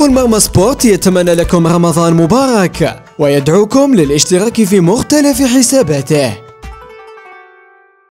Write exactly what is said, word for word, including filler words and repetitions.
فريق المرمى سبورت يتمنى لكم رمضان مبارك ويدعوكم للاشتراك في مختلف حساباته.